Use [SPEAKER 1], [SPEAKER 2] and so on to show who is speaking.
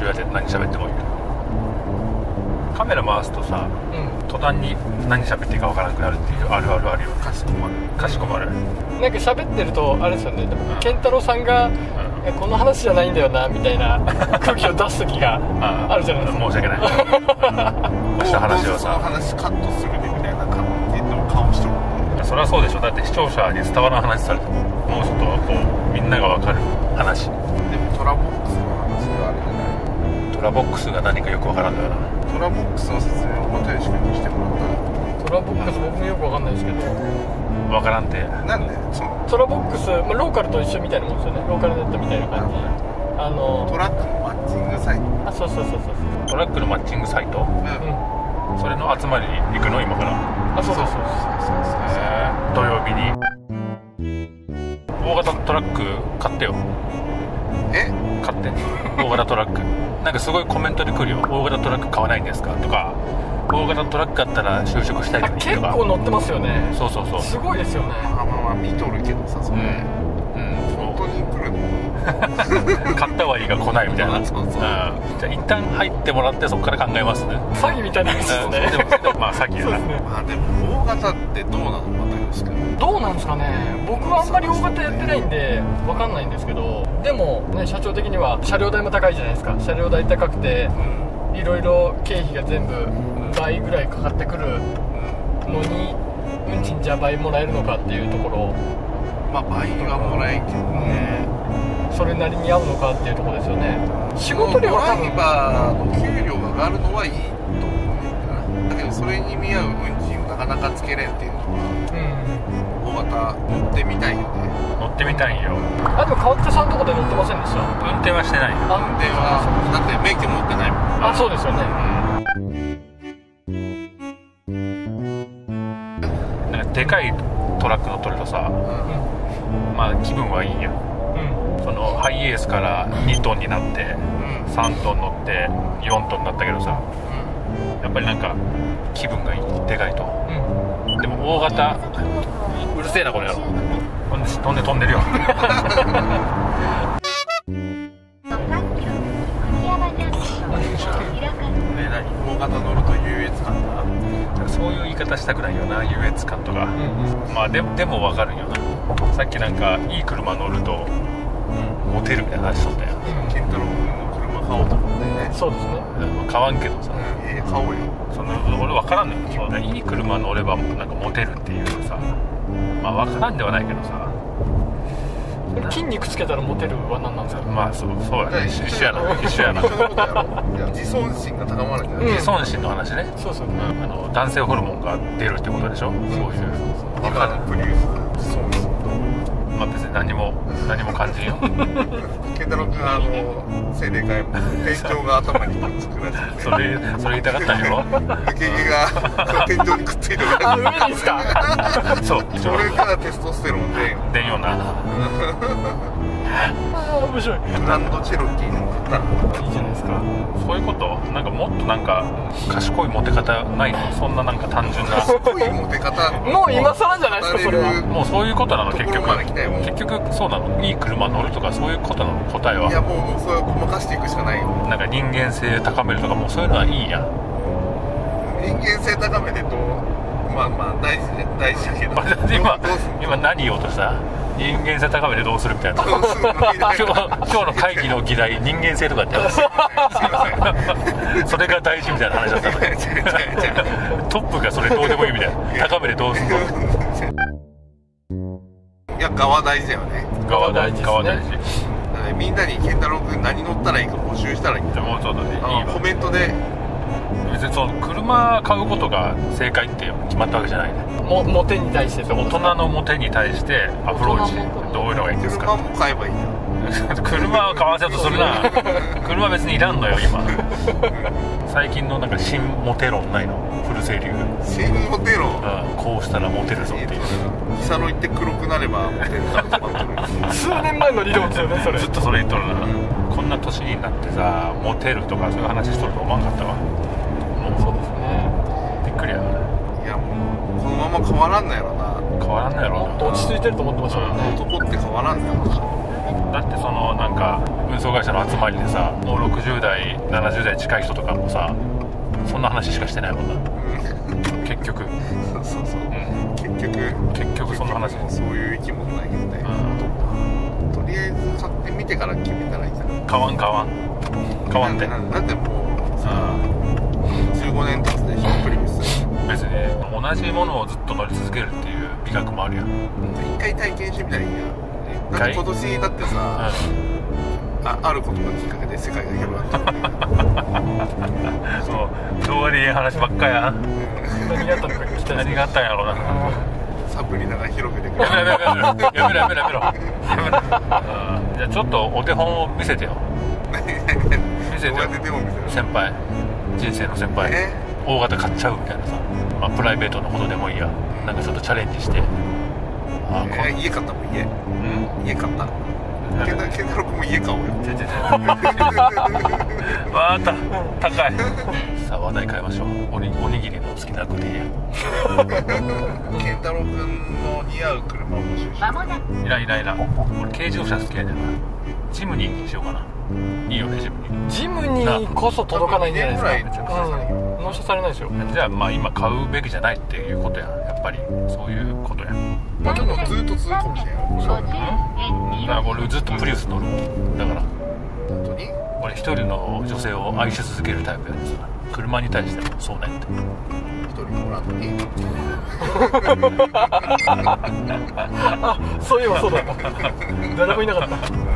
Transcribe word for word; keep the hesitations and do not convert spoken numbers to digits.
[SPEAKER 1] 屋で何喋ってもいい。カメラ回すとさ、うん、途端に何喋っていいか分からなくなるっていうあるあるあるよ。
[SPEAKER 2] かしこまる
[SPEAKER 1] かしこまる。
[SPEAKER 3] なんか喋ってるとあれですよね、でも健太郎さんが、うん、この話じゃないんだよなみたいな空気を出す時があるじゃないですか。
[SPEAKER 1] 申し訳ない明日話をさ、
[SPEAKER 2] その話カットするでみたいな感じの顔しとる。
[SPEAKER 1] それはそうでしょ。だって視聴者に伝わらん話されてももうちょっとこうみんなが分かる話。
[SPEAKER 2] でもトラボックスの話があるじゃない。
[SPEAKER 1] トラボックスが何かよく分からんだよな。
[SPEAKER 2] トラボックスの説明を又吉君にしてもらった
[SPEAKER 3] トラ
[SPEAKER 2] ら。
[SPEAKER 3] ボックス僕もよく分かんないですけど、
[SPEAKER 1] 分からんて。
[SPEAKER 2] なんでその
[SPEAKER 3] トラボックス、まあ、ローカルと一緒みたいなもんですよね。ローカルネットみたいな感じ。あの
[SPEAKER 2] トラックのマッチングサイト。
[SPEAKER 3] あ、そうそうそうそう。
[SPEAKER 1] トラックのマッチングサイト、うん、それの集まりに行くの今から。
[SPEAKER 3] あ、そうそうそうそう
[SPEAKER 1] そう。えー、土曜日に大型トラック買ってよ。
[SPEAKER 2] え
[SPEAKER 1] 買って大型トラックなんかすごいコメントで来るよ。大型トラック買わないんですかとか、大型トラック買ったら就職したいとか。
[SPEAKER 3] 結構乗ってますよね。
[SPEAKER 1] そうそうそう、
[SPEAKER 3] すごいですよね。
[SPEAKER 2] まあまあまあ見とるけどさ、それ、うんうん、本当に来るの
[SPEAKER 1] 買ったはいいが来ないみたいな。
[SPEAKER 2] そうそう、うん、
[SPEAKER 1] じゃあ一旦入ってもらってそこから考えますね。
[SPEAKER 3] 詐欺みたいな話ですね。
[SPEAKER 1] でもでもまあ詐欺やな。
[SPEAKER 2] まあでも大型ってどうなのまたですか。
[SPEAKER 3] どうなんですかね。僕はあんまり大型やってないんで分かんないんですけど、でもね、社長的には車両代も高いじゃないですか。車両代高くていろいろ経費が全部倍ぐらいかかってくるのに、運賃じゃ倍もらえるのかっていうところ。
[SPEAKER 2] まあ倍はもらえんけどね、
[SPEAKER 3] それなりに合うのかっていうところですよね。仕事量は多分
[SPEAKER 2] ドライバーの給料が上がるのはいいと思うんだけど、それに見合う運賃をなかなかつけれんっていうのは、うん、大型乗ってみたいよね。
[SPEAKER 1] 乗ってみたいんよ。
[SPEAKER 3] あ、でも川北さんのとこで乗ってませんでした？
[SPEAKER 1] 運転はしてないよ。
[SPEAKER 2] 運転はだって免許持ってないもん。
[SPEAKER 3] あ、そうですよね、
[SPEAKER 1] うん、なんかでかいトラック乗っとるとさ、うん、まあ気分はいいや、うん、そのハイエースからにトンになって、うん、さんトン乗ってよんトンになったけどさ、うん、やっぱりなんか気分がいい、でかいと、うん、でも大型、うるせえなこれやろ、飛んで飛んで飛んでるよ
[SPEAKER 2] 大型乗ると優越感が、
[SPEAKER 1] そういう言い方したくないよな、優越感とか、うんうん、まあでもでも分かるよな。さっきなんかいい車乗ると、うん、モテるみたいな話しとったよ。
[SPEAKER 2] ケンタロウ君の車買おうと思ってね。
[SPEAKER 3] そうですね、
[SPEAKER 1] 買わんけどさ、
[SPEAKER 2] うん、えー、買おうよ。
[SPEAKER 1] その俺分からんのよ。そうだ、いい車乗ればなんかモテるっていうのさ、まあ分からんではないけどさ、
[SPEAKER 3] 筋肉つけたらモテるは何なんですか。
[SPEAKER 1] まあそうそうやね、一緒やな一緒やな
[SPEAKER 2] 自尊心が高まるんじゃない、
[SPEAKER 1] うん、自尊心の話ね。
[SPEAKER 3] そうそう、うん、
[SPEAKER 1] あの男性ホルモンが出るってことでしょ、うん、そういう
[SPEAKER 2] 分かるプリウス、そうそう、
[SPEAKER 1] まあ別に何も何も感じんよ
[SPEAKER 2] ケンタロウ君はあの精霊会も天井が頭につくらしい、ね、
[SPEAKER 1] それそれ言いたかったんよ。
[SPEAKER 2] 抜け毛が天井にくっついてるらしい。
[SPEAKER 3] あ、上にですか
[SPEAKER 1] そう、
[SPEAKER 2] それからテストステロンで
[SPEAKER 1] 出んよな。
[SPEAKER 3] あ、面白い。
[SPEAKER 2] グランドチェロキー乗ったら
[SPEAKER 3] いいじゃないですか。
[SPEAKER 1] そういうこと、なんかもっとなんか賢いモテ方ないの？そんななんか単純な
[SPEAKER 2] 賢いモテ方
[SPEAKER 3] もう今更じゃないですか、それは。
[SPEAKER 1] もうそういうことなの、結局。
[SPEAKER 2] 結
[SPEAKER 1] 局そうなの。いい車乗るとかそういうことなの、答えは。
[SPEAKER 2] いやもう、もうそれをごまかしていくしかないよ。
[SPEAKER 1] なんか人間性高めるとか、もうそういうのはいいやん。
[SPEAKER 2] 人間性高めるとまあまあ大事大事だけど、まあ、
[SPEAKER 1] 今今何言おうとした？人間性高めてどうするみたいな今日今日の会議の議題、人間性とかってそれが大事みたいな話だったのにトップがそれどうでもいいみたいな、高めてどうするの。
[SPEAKER 2] いや、側大事だよね。
[SPEAKER 1] 側大事、側大事。
[SPEAKER 2] みんなにケンタロウ君何乗ったらいいか募集したらいいんだ。
[SPEAKER 1] もうそうだね、いいわ。
[SPEAKER 2] コメントで
[SPEAKER 1] 別にその車買うことが正解って決まったわけじゃないね。
[SPEAKER 3] もモテに対して、
[SPEAKER 1] 大人のモテに対してアプローチどういうのがいいんですか。
[SPEAKER 2] 車も買えばいいよ
[SPEAKER 1] 車は買わせようとするな車別にいらんのよ今最近のなんか新モテ論ないの？フルセ流
[SPEAKER 2] 新モテ論、
[SPEAKER 1] うん、こうしたらモテるぞっていう。
[SPEAKER 2] ヒサロ行って黒くなればモテるから止まってる
[SPEAKER 3] 数年前の理論ですよね、それ。
[SPEAKER 1] ずっとそれ言っとるな、うん、こんな年になってさモテるとかそういう話しとると思わんかったわ。
[SPEAKER 3] もうそうですね、
[SPEAKER 1] びっくりやな。
[SPEAKER 2] いやもうこのまま変わらんのやろな。
[SPEAKER 1] 変わらんのやろな。
[SPEAKER 3] 落ち着いてると思ってましたもんね、
[SPEAKER 2] 男って変わらんのやろな。
[SPEAKER 1] だってそのなんか運送会社の集まりでさ、もうろくじゅう代ななじゅう代近い人とかもさ、そんな話しかしてないもんな結局。
[SPEAKER 2] そうそうそう、うん、結局
[SPEAKER 1] 結局そんな話
[SPEAKER 2] もそういう生き物だけどね、うん、とりあえず買ってみてから決めたらいいじゃん。
[SPEAKER 1] 買わん買わん買わんって。
[SPEAKER 2] だってもうさ、じゅうごねん経つでしょプリウス。
[SPEAKER 1] 別に同じものをずっと乗り続けるっていう美学もあるやん。
[SPEAKER 2] 一回体験してみたらいいやん。だって今年だってさ、うん、あ, あることがきっかけで世界が広がった
[SPEAKER 1] そうどうわりいい話ばっかやん
[SPEAKER 3] 何があったのか聞きたい。
[SPEAKER 1] 何があったんやろうな。
[SPEAKER 2] サプリなが広げてくれ。
[SPEAKER 1] やめろやめろやめろやめろやめろやめろやめろじゃあちょっとお手本を見せてよ見せてよ先輩、人生の先輩、えー、大型買っちゃうみたいなさ、まあ、プライベートのことでもいいや、なんかちょっとチャレンジして。
[SPEAKER 2] あえー、家買ったもん家、うん、家買ったケンタロウ君も家買おうよ。
[SPEAKER 1] わあった高いさあ話題変えましょう。おに、おにぎりの好きな具でいいや
[SPEAKER 2] ケンタロウ君の似合う車を募集して。
[SPEAKER 1] いらんいらんいらん。俺軽自動車好きやねんな。ジムニーにしようかな。いいよねジムニー。ジムニーこそ届かないんじゃないですか。うん、納車されないですよ。じゃあまあ今買うべきじゃないっていうことや。やっぱりそういうことや。
[SPEAKER 2] まあでもずっと続くかもしれない。
[SPEAKER 1] そう、うん、だから俺ずっとプリウス乗る。だから
[SPEAKER 2] 本当に
[SPEAKER 1] 俺一人の女性を愛し続けるタイプやねんさ。車に対してもそうねんって。
[SPEAKER 2] 一人もらうのに
[SPEAKER 3] あ、そういえばそうだった誰もいなかった